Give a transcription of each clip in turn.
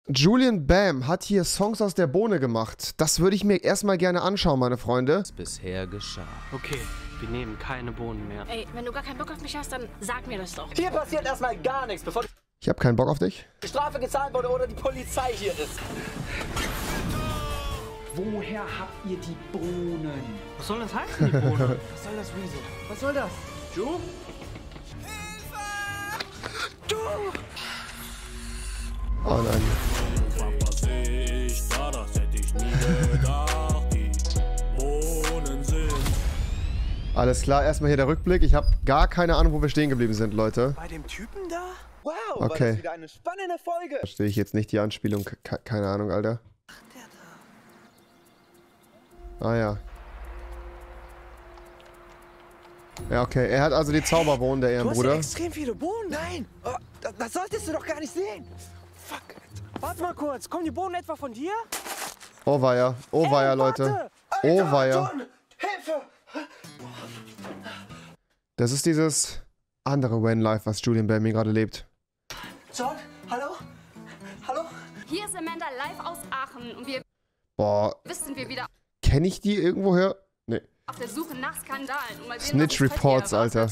Julian Bam hat hier Songs aus der Bohne gemacht. Das würde ich mir erstmal gerne anschauen, meine Freunde. Was bisher geschah. Okay, wir nehmen keine Bohnen mehr. Ey, wenn du gar keinen Bock auf mich hast, dann sag mir das doch. Hier passiert erstmal gar nichts, bevor Ich habe keinen Bock auf dich. die Strafe gezahlt wurde oder die Polizei hier ist. Woher habt ihr die Bohnen? Was soll das heißen, die Bohnen? Was soll das, Rezo? Was soll das? Ju? Oh nein. Was seh ich da, das hätte ich nie gedacht. Die Bohnen sind. Alles klar, erstmal hier der Rückblick. Ich habe gar keine Ahnung, wo wir stehen geblieben sind, Leute. Bei dem Typen da? Wow, Okay. war das wieder eine spannende Folge. Verstehe ich jetzt nicht die Anspielung. Keine Ahnung, Alter. Ah ja. Ja, okay. Er hat also die Zauberbohnen, der Du hast ja Ehrenbruder. extrem viele Bohnen. Nein, oh, das solltest du doch gar nicht sehen. Fuck. Warte mal kurz, kommen die Bohnen etwa von dir? Oh weia. Oh weia, Leute. Oh weia. John, Hilfe! Das ist dieses andere Vanlife, was Julian Bam hier gerade lebt. John, hallo? Hallo? Hier ist Amanda live aus Aachen und wir Boah, sind wir wieder kenne ich die irgendwoher? Nee. auf der Suche nach Skandalen. Und mal sehen, Snitch was uns heute Reports, erwartet. Alter.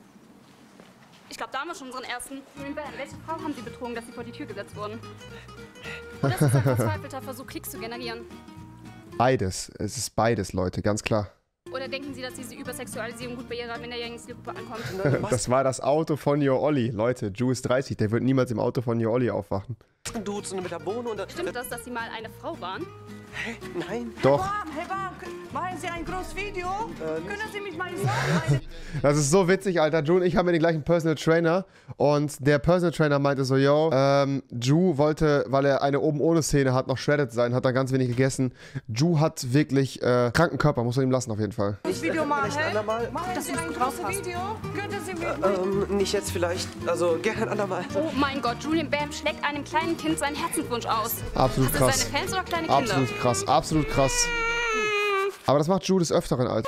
Ich glaube, da haben wir schon unseren ersten. Welche Frau haben Sie betrogen, dass Sie vor die Tür gesetzt wurden? Oder ist es ein verzweifelter Versuch, Klicks zu generieren? Beides. Es ist beides, Leute, ganz klar. Oder denken Sie, dass diese Übersexualisierung gut bei Ihrer minderjährigen Zielgruppe ankommt? Das war das Auto von Your Olli. Leute, Ju ist 30, der wird niemals im Auto von Your Olli aufwachen. Duzen mit der Bohne und... Stimmt das, dass Sie mal eine Frau waren? Hä? Nein. Doch. Hey, Bam, machen Sie ein großes Video? Können Sie mich mal sagen? Das ist so witzig, Alter. Ju und ich haben ja den gleichen Personal Trainer. Und der Personal Trainer meinte so, yo, Ju wollte, weil er eine oben ohne Szene hat, noch shredded sein, hat dann ganz wenig gegessen. Ju hat wirklich kranken Körper, muss man ihm lassen auf jeden Fall. Das Video machen? Vielleicht ein andermal. Machen Sie ein großes Video? Können Sie mich Nicht jetzt vielleicht. Also gerne ein andermal. Oh mein Gott, Julian Bam schlägt einem kleinen Kind seinen Herzenswunsch aus. Absolut Sind das krass. seine Fans oder kleine Kinder? Absolut krass, absolut krass. Aber das macht Ju des Öfteren, Alter.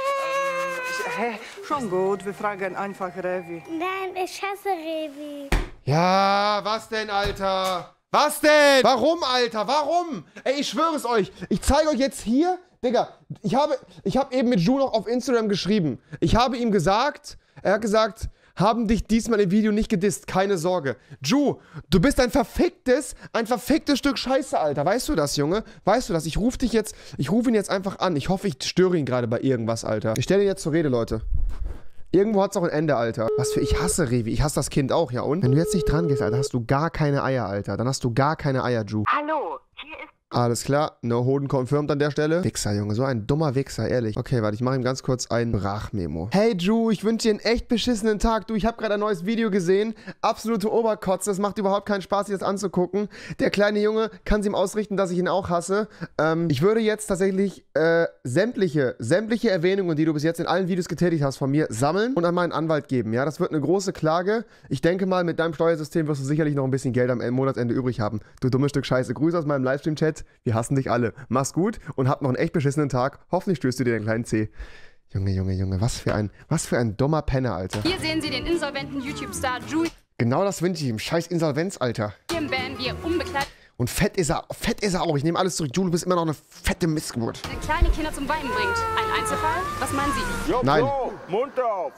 Hä? Schon gut, wir fragen einfach Revi. Nein, ich hasse Revi. Ja, was denn, Alter? Was denn? Warum, Alter? Warum? Ey, ich schwöre es euch. Ich zeige euch jetzt hier, Digga, ich habe eben mit Ju noch auf Instagram geschrieben. Ich habe ihm gesagt, er hat gesagt, haben dich diesmal im Video nicht gedisst, keine Sorge. Ju, du bist ein verficktes Stück Scheiße, Alter. Weißt du das, Junge? Weißt du das? Ich rufe ihn jetzt einfach an. Ich hoffe, ich störe ihn gerade bei irgendwas, Alter. Ich stelle ihn jetzt zur Rede, Leute. Irgendwo hat es auch ein Ende, Alter. Was für, ich hasse Revi. Ich hasse das Kind auch, ja und? Wenn du jetzt nicht dran gehst, Alter, hast du gar keine Eier, Alter. Dann hast du gar keine Eier, Ju. Hallo, hier ist... Alles klar, no Hoden confirmed an der Stelle. Wichser, Junge, so ein dummer Wichser, ehrlich. Okay, warte, ich mache ihm ganz kurz ein Brachmemo. Hey Ju, ich wünsche dir einen echt beschissenen Tag. Du, ich habe gerade ein neues Video gesehen. Absolute Oberkotze, es macht überhaupt keinen Spaß, sich das anzugucken. Der kleine Junge kann es ihm ausrichten, dass ich ihn auch hasse. Ich würde jetzt tatsächlich sämtliche Erwähnungen, die du bis jetzt in allen Videos getätigt hast, von mir sammeln und an meinen Anwalt geben. Ja, das wird eine große Klage. Ich denke mal, mit deinem Steuersystem wirst du sicherlich noch ein bisschen Geld am Monatsende übrig haben. Du dummes Stück Scheiße. Grüße aus meinem Livestream-Chat. Wir hassen dich alle. Mach's gut und hab noch einen echt beschissenen Tag. Hoffentlich stößt du dir den kleinen Zeh. Junge, Junge, Junge, was für ein dummer Penner, Alter. Hier sehen Sie den insolventen YouTube-Star Julian Genau das wünsche ich ihm. Scheiß Insolvenz, Alter. Bam, wie er unbekleidet Und fett ist er auch. Ich nehme alles zurück. Ju, du bist immer noch eine fette Missgeburt. kleine Kinder zum Weinen bringt. Ein Einzelfall? Was meinen Sie? Jo, Nein. Bro, Mund auf.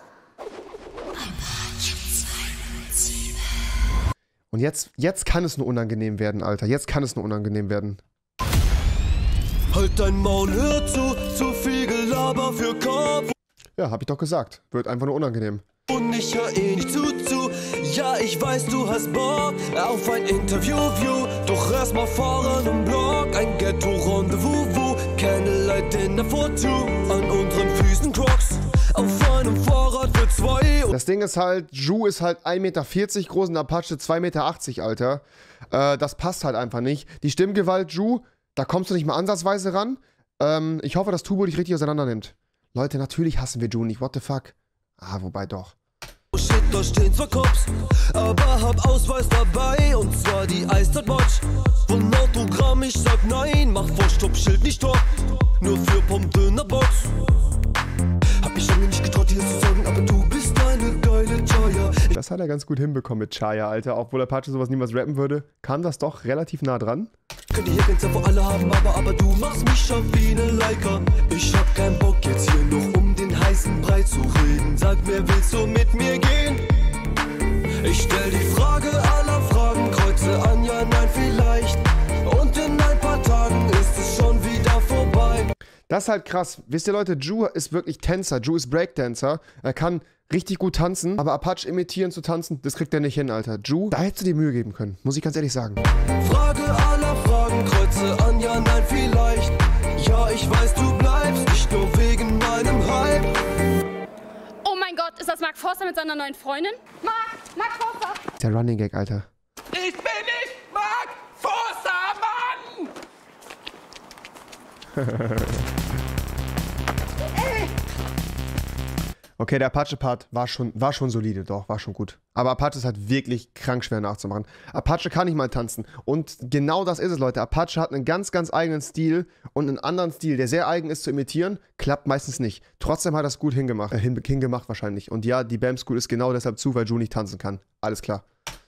Und jetzt kann es nur unangenehm werden, Alter. Jetzt kann es nur unangenehm werden. Halt dein Maul, hör zu viel Gelaber für Kopf. Ja, hab ich doch gesagt. Wird einfach nur unangenehm. Und ich hör eh nicht zu. Ja, ich weiß, du hast Bock auf ein Interview. Doch erstmal fahren im Blog. Ein Ghetto-Rendezvous. Candlelight Dinner for two. An unseren Füßen Crocs. Auf einem Fahrrad für zwei. Das Ding ist halt, Ju ist halt 1,40 Meter groß und Apache 2,80 Meter, Alter. Das passt halt einfach nicht. Die Stimmgewalt, Ju, da kommst du nicht mal ansatzweise ran. Ich hoffe, dass Tubo dich richtig auseinander nimmt. Leute, natürlich hassen wir Ju nicht. What the fuck? Ah, wobei doch. Oh shit, da stehen zwar Cops, aber hab Ausweis dabei. Und zwar die Eiszeit Watch. Von Autogramm, ich sag nein. Mach vor Stoppschild nicht stopp. Nur für Pommes-Döner-Box. Hab mich lange nicht getraut, hier zu sagen, aber du bist eine geile Jaya. Das hat er ganz gut hinbekommen mit Chaya, Alter. Obwohl Apache sowas niemals rappen würde, kam das doch relativ nah dran. Könnte hier Grenze vor alle haben, aber du machst mich schon wie ne Leica. Ich hab keinen Bock jetzt hier noch um den heißen Brei zu reden. Sag mir, willst du mit mir gehen? Ich stell die Frage aller Fragen, kreuze an, ja, nein, vielleicht. Und in ein paar Tagen ist es schon wieder vorbei. Das ist halt krass. Wisst ihr, Leute, Ju ist wirklich Tänzer. Ju ist Breakdancer. Er kann richtig gut tanzen, aber Apache imitieren zu tanzen, das kriegt er nicht hin, Alter. Ju, da hättest du dir Mühe geben können, muss ich ganz ehrlich sagen. Frage aller Fragen, kreuze an, ja, nein, vielleicht. Ja, ich weiß, du bleibst nicht nur wegen meinem Hype. Oh mein Gott, ist das Mark Forster mit seiner neuen Freundin? Mark Forster! Der Running Gag, Alter. Ich bin nicht Mark Forster, Mann! Okay, der Apache-Part war schon solide, doch, war schon gut. Aber Apache ist halt wirklich krank schwer nachzumachen. Apache kann nicht mal tanzen. Und genau das ist es, Leute. Apache hat einen ganz, ganz eigenen Stil und einen anderen Stil, der sehr eigen ist zu imitieren, klappt meistens nicht. Trotzdem hat er es gut hingemacht wahrscheinlich. Und ja, die BAM School ist genau deshalb zu, weil Ju nicht tanzen kann. Alles klar.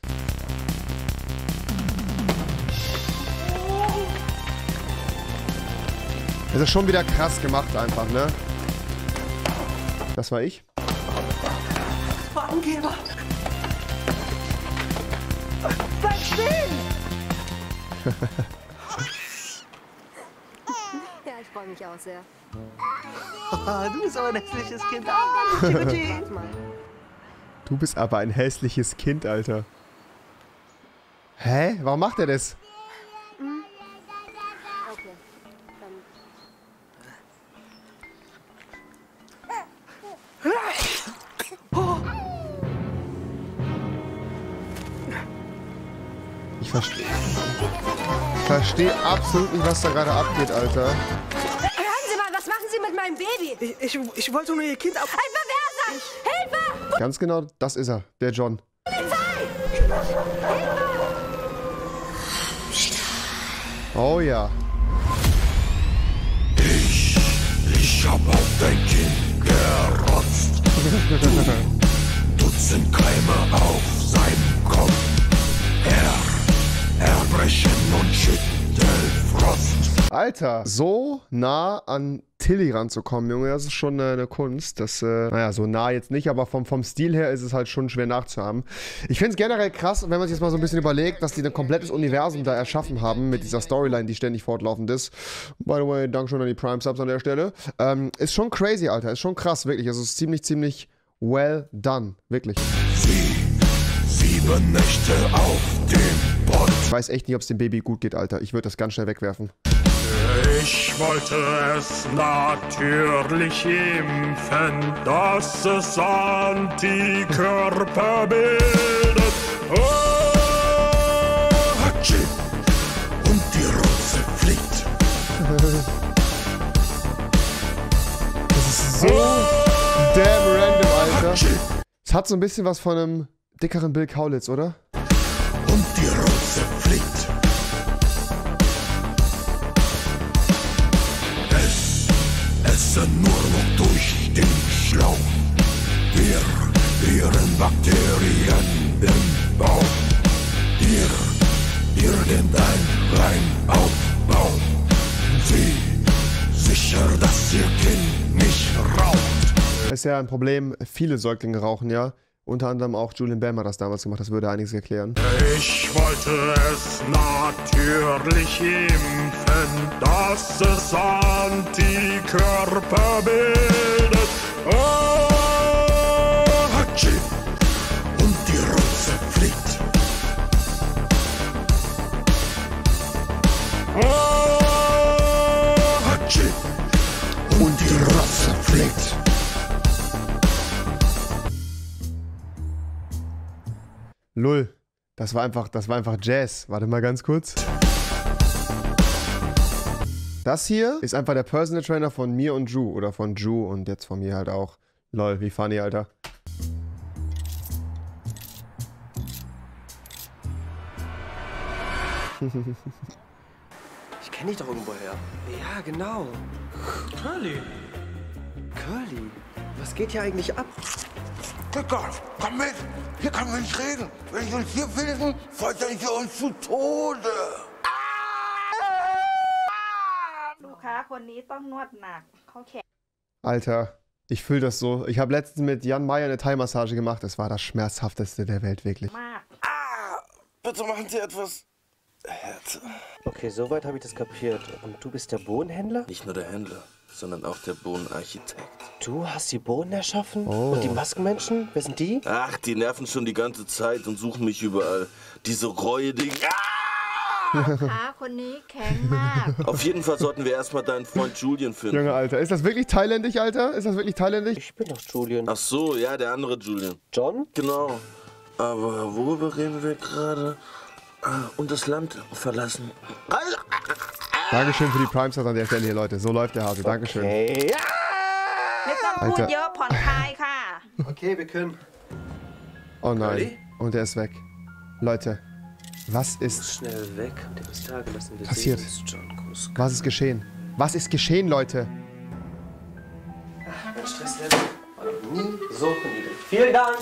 Es ist schon wieder krass gemacht einfach, ne? Das war ich. Angeber! Bleib stehen! Ja, ich freue mich auch sehr. Du bist aber ein hässliches Kind. Du bist aber ein hässliches Kind, Alter. Hä? Warum macht er das? Okay, dann... Ich verstehe absolut nicht, was da gerade abgeht, Alter. Hören Sie mal, was machen Sie mit meinem Baby? Ich wollte nur Ihr Kind ab... Ein Perverser! Hilfe! Ganz genau, das ist er, der John. Oh ja. Ich hab auf dein Kind gerotzt. Dutzend Keime auf seinem Kopf. Erbrechen und Schüttelfrost. Alter, so nah an Tilly ranzukommen, Junge, das ist schon eine Kunst. Das, naja, so nah jetzt nicht, aber vom Stil her ist es halt schon schwer nachzuahmen. Ich finde es generell krass, wenn man sich jetzt mal so ein bisschen überlegt, dass die ein komplettes Universum da erschaffen haben mit dieser Storyline, die ständig fortlaufend ist. By the way, danke schon an die Prime-Subs an der Stelle. Ist schon crazy, Alter, ist schon krass, wirklich. Also es ist ziemlich well done, wirklich. 7 Nächte auf dem Pott. Ich weiß echt nicht, ob es dem Baby gut geht, Alter. Ich würde das ganz schnell wegwerfen. Ich wollte es natürlich impfen, dass es Antikörper bildet. Oh! Hatschi! Und die Rotze fliegt. Das ist so damn random, Alter. Es hat so ein bisschen was von einem dickeren Bill Kaulitz, oder? Und die Rotze fliegt. Essen nur noch durch den Schlauch. Wir ihren Bakterien im Bauch. Hier irgendein Reimaufbau. Sieh sicher, dass ihr Kind nicht raucht. Das ist ja ein Problem, viele Säuglinge rauchen, ja. Unter anderem auch Julian Bam hat das damals gemacht, das würde einiges erklären. Ich wollte es natürlich impfen, dass es Antikörper bildet. Oh! Hatschi! Und die Rotze fliegt. Oh! Hatschi! Und die Rotze fliegt. Lull, das war einfach Jazz. Warte mal ganz kurz. Das hier ist einfach der Personal Trainer von mir und Ju. Oder von Ju und jetzt von mir halt auch. Lol, wie funny, Alter. Ich kenne dich doch irgendwoher. Ja, genau. Curly. Curly, was geht hier eigentlich ab? Dicker, komm mit. Hier kann man nicht reden. Wenn ich uns hier finden, foltern wir uns zu Tode. Alter, ich fühle das so. Ich habe letztens mit Jan Meyer eine Thai-Massage gemacht. Das war das Schmerzhafteste der Welt, wirklich. Bitte machen Sie etwas härter. Okay, soweit habe ich das kapiert. Und du bist der Bohnenhändler? Nicht nur der Händler, sondern auch der Bohnenarchitekt. Du hast die Bohnen erschaffen? Oh. Und die Maskenmenschen? Wer sind die? Ach, die nerven schon die ganze Zeit und suchen mich überall. Diese räudigen... Auf jeden Fall sollten wir erstmal deinen Freund Julian finden. Junge, Alter. Ist das wirklich thailändisch, Alter? Ist das wirklich thailändisch? Ich bin doch Julian. Ach so, ja, der andere Julian. John? Genau. Aber worüber reden wir gerade? Und das Land verlassen. Dankeschön für die Prime-Stars an der Stelle hier, Leute. So läuft der Hase. Dankeschön. Okay. Alter. Okay, wir können. Oh nein. Und er ist weg. Leute, was ist Schnell weg und der bis Tage lassen wir passiert? sehen uns, John Kusk. Was ist geschehen? Was ist geschehen, Leute? Mein Stresslevel war noch nie so niedrig. Vielen Dank.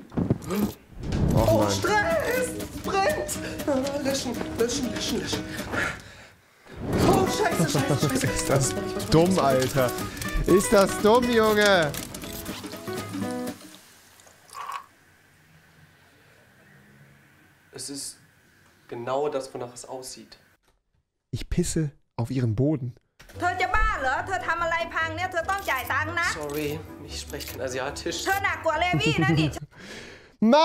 Oh nein. Stress! Es brennt! Löschen, löschen, löschen, löschen. Oh, scheiße, scheiße, scheiße. Ist das dumm, Alter. Ist das dumm, Junge? Es ist genau das, wonach es aussieht. Ich pisse auf ihren Boden. Sorry, ich spreche kein Asiatisch. Mann!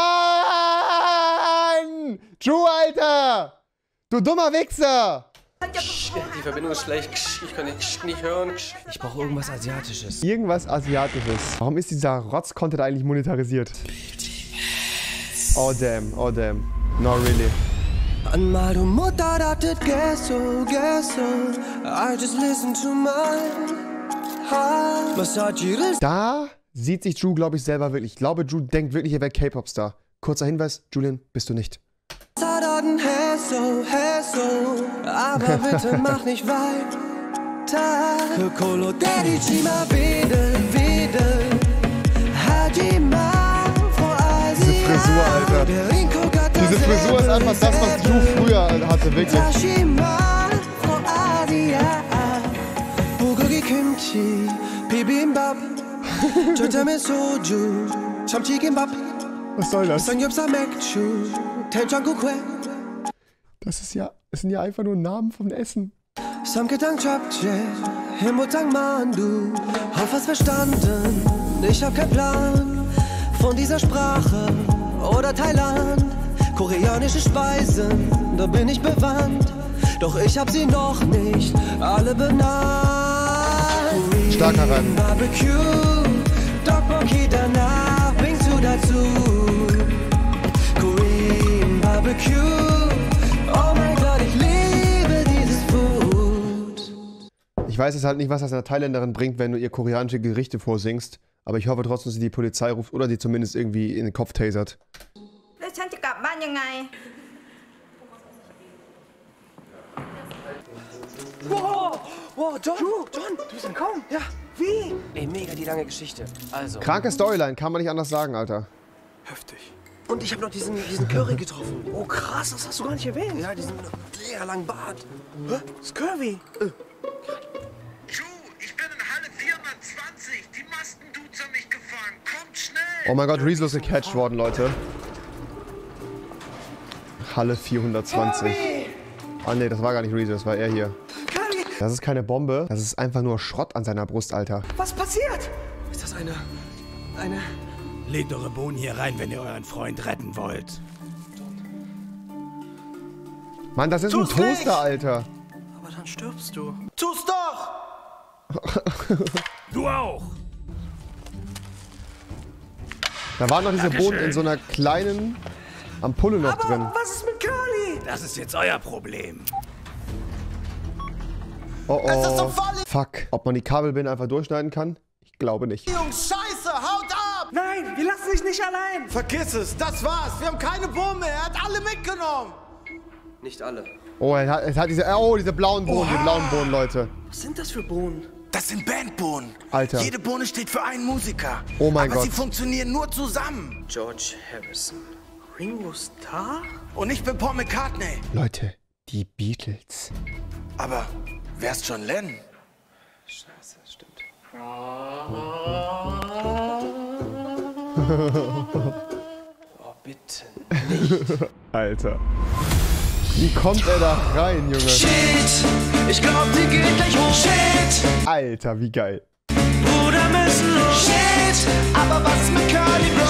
Drew, Alter! Du dummer Wichser! Die Verbindung ist schlecht. Ich kann nicht hören. Ich brauche irgendwas Asiatisches. Irgendwas Asiatisches. Warum ist dieser Rotz-Content eigentlich monetarisiert? Oh damn, oh damn. Not really. Da sieht sich Drew, glaube ich, selber wirklich. Ich glaube, Drew denkt wirklich, er wäre K-Pop-Star. Kurzer Hinweis, Julian, bist du nicht. Aber bitte mach nicht weiter. Diese Frisur, Alter. Diese Frisur ist einfach das, was Drew früher hatte, wirklich. Was soll das? Das sind ja einfach nur Namen vom Essen. Hab was verstanden, ich hab keinen Plan von dieser Sprache oder Thailand. Koreanische Speisen, da bin ich bewandt, doch ich hab sie noch nicht alle benannt. Starker Reim. Barbecue, Tteokbokki danach bringst du dazu. Korean Barbecue, oh mein Gott, ich liebe dieses Food. Ich weiß jetzt halt nicht, was das einer Thailänderin bringt, wenn du ihr koreanische Gerichte vorsingst. Aber ich hoffe trotzdem, dass sie die Polizei ruft oder die zumindest irgendwie in den Kopf tasert. Wow, John, du bist entkommen. Ja, wie? Ey, mega die lange Geschichte. Also. Kranke Storyline, kann man nicht anders sagen, Alter. Heftig. Und ich habe noch diesen Curry getroffen. Oh krass, das hast du gar nicht erwähnt. Ja, diesen sehr langen Bart. Hä? Das ist Curvy. Ich bin in Halle 420. Die Maskendudes haben mich gefangen. Kommt schnell. Oh mein Gott, Rezo ist gecatcht worden, Leute. Halle 420. Ah ne, das war gar nicht Rezo, das war er hier. Das ist keine Bombe, das ist einfach nur Schrott an seiner Brust, Alter. Was passiert? Ist das eine... Legt eure Bohnen hier rein, wenn ihr euren Freund retten wollt. Mann, das ist ein Toaster, Alter. Aber dann stirbst du. Tu's doch! Du auch! Da waren noch diese Bohnen in so einer kleinen Ampulle noch drin. Was ist mit Curly? Das ist jetzt euer Problem. Oh oh. Fuck. Ob man die Kabelbinder einfach durchschneiden kann? Ich glaube nicht. Jungs, Scheiße, haut ab! Nein, wir lassen dich nicht allein. Vergiss es, das war's. Wir haben keine Bohnen mehr. Er hat alle mitgenommen. Nicht alle. Oh, er hat diese blauen Bohnen, die blauen Bohnen, Leute. Was sind das für Bohnen? Das sind Bandbohnen. Alter. Jede Bohne steht für einen Musiker. Oh mein Gott. Aber sie funktionieren nur zusammen. George Harrison. Ringo Starr? Und ich bin Paul McCartney. Leute, die Beatles. Aber wer ist John Lennon? Scheiße, stimmt. Oh, bitte nicht. Alter. Wie kommt er da rein, Junge? Shit, ich glaub, die geht gleich hoch. Shit, Alter, wie geil. Bruder, müssen los. Shit, aber was ist mit Curly Bro?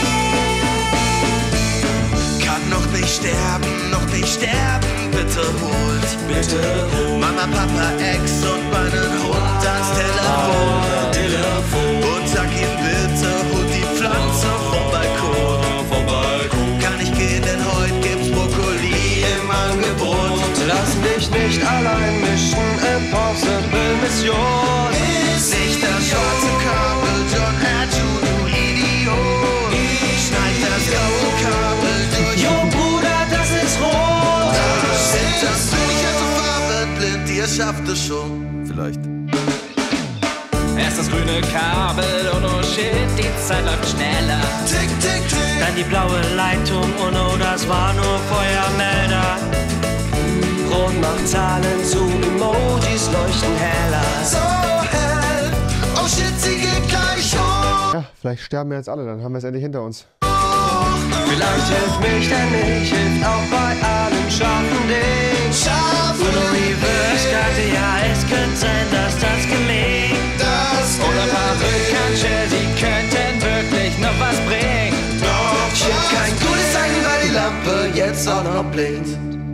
Kann noch nicht sterben, bitte holt. Bitte holt Mama, Papa, Ex und meinen Hund ans Telefon. Und sag ihm bitte, holt die Pflanze vom Balkon. Kann ich gehen, denn heute gibt's Brokkoli im Angebot. Lass dich nicht allein mischen, Impossible Mission. Ist nicht das schwarze Kabel, John Andrew, du Idiot. Schneid das graue Kabel durch. Jo, Bruder, das ist rot. Sind das du nicht so farbenblind, ihr schafft es schon. Vielleicht. Erst das grüne Kabel und oh shit, die Zeit läuft schneller. Tick, tick, tick. Dann die blaue Leitung und oh, das war nur Feuermelder. Rot macht Zahlen zu, Emojis leuchten heller. So hell, oh shit, sie geht gleich hoch. Ja, vielleicht sterben wir jetzt alle, dann haben wir es endlich hinter uns. Vielleicht hilft mich, denn ich hilft auch bei allen scharfen Dingen. Uno Reverse Karte, ja, es könnte sein, dass das gelingt. Oder Perückenche, die könnten wirklich noch was bringen. Shit, kein gutes Zeichen, weil die Lampe jetzt auch noch blinkt.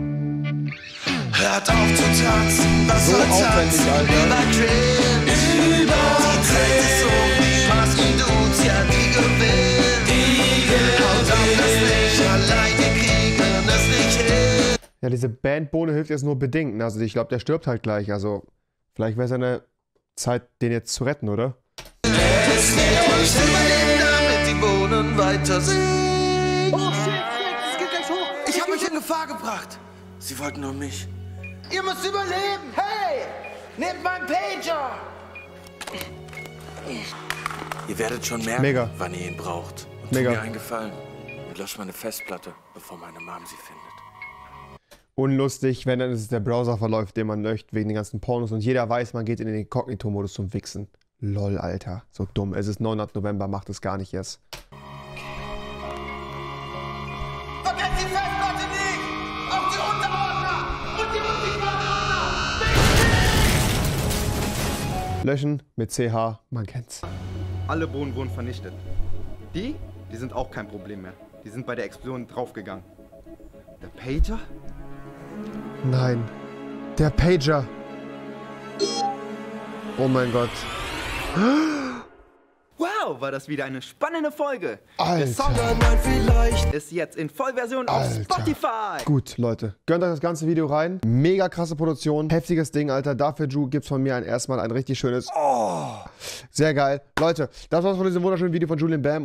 Hört auf zu tanzen, was So soll aufwendig, tanzen? Alter. Über Grillen, die Zeit ist um, die Maskendudes, ja, die gewinnen. Haut auf das Licht, allein, wir kriegen das nicht hin. Ja, diese Bandbohne hilft jetzt nur bedingt. Also ich glaube, der stirbt halt gleich. Also vielleicht wäre es eine Zeit, den jetzt zu retten, oder? Es muss überleben, damit die Bohnen weiter singen. Oh shit, es geht gleich hoch. Ich hab mich in Gefahr gebracht. Sie wollten nur mich. Ihr müsst überleben. Hey, nehmt meinen Pager. Ihr werdet schon merken, wann ihr ihn braucht. Und tut mir einen Gefallen und löscht meine Festplatte, bevor meine Mom sie findet. Unlustig, wenn dann ist es der Browserverlauf, den man löscht wegen den ganzen Pornos und jeder weiß, man geht in den Inkognito-Modus zum Wichsen. Lol, Alter. So dumm. Es ist 9. November, macht es gar nicht jetzt. Vergesst die Festplatte nicht! Auch die Unterordner! Und die Musikordner! Löschen mit CH, man kennt's. Alle Bohnen wurden vernichtet. Die sind auch kein Problem mehr. Die sind bei der Explosion draufgegangen. Der Pager? Nein. Der Pager. Oh mein Gott. Wow, war das wieder eine spannende Folge. Alter. Der Song vielleicht ist jetzt in Vollversion auf Spotify. Gut, Leute. Gönnt euch das ganze Video rein. Mega krasse Produktion. Heftiges Ding, Alter. Dafür, Drew, gibt's von mir erstmal ein richtig schönes... Oh. Sehr geil. Leute, das war's von diesem wunderschönen Video von Julian Bam.